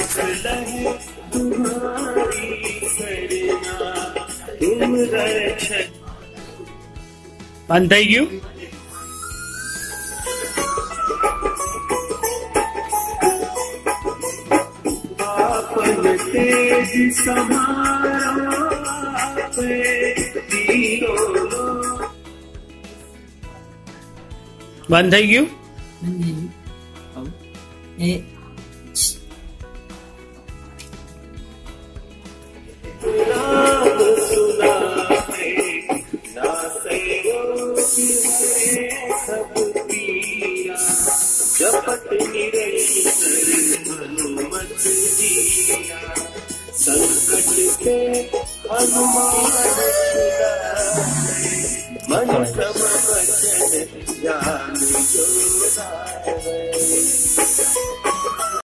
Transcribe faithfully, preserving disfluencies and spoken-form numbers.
लहे तुम्हारी करना तुम रक्षक। And thank you. आपन तेज समारा पे दियो। One thank you. Eh. नाम सुना है ना सयो की हरे सब पीरा जपत निरंतर हनुमत जीरा। संकट के हनुमान छुड़ाए मन सब वचन जान जो लाए।